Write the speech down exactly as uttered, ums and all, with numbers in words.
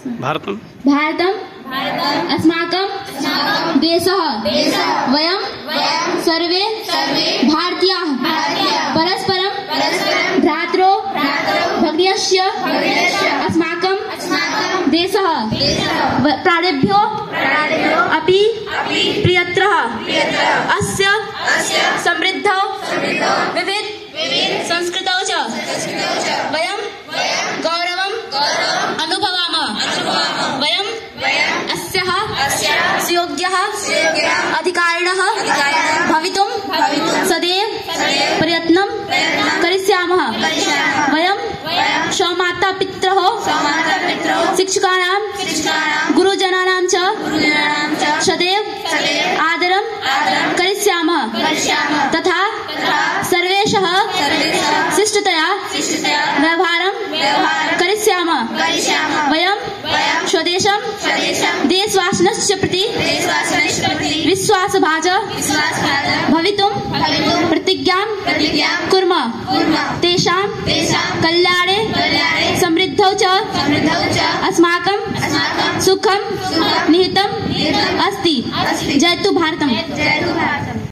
भारतम भारतम अस्माकं देशः वयं सर्वे भारतीयाः परस्परं भ्रातरो भगिन्यश्च अस्माकं देशः प्राणेभ्यो अपि प्रियतरः अस्य समृद्धौ विविध संस्कृतौ च वयं गौरवम् अनुभवामः। वयं अस्याः सुयोग्याः अधिकारिणः भवितुं सदैव प्रयत्नं करिष्यामः। वयं स्वमातापितरौ शिक्षकाणां गुरुजनानां च सदैव आदरं करिष्यामः तथा सर्वेषां शिष्टतया व्यवहारं करिष्यामः। वयं स्वदेशं देशवासिनश्च प्रति विश्वासभाजः भवितुं प्रतिज्ञां कुर्मः। तेषां कल्याणे समृद्धौ च अस्माकं सुखं निहितम् अस्ति। जयतु भारतम्।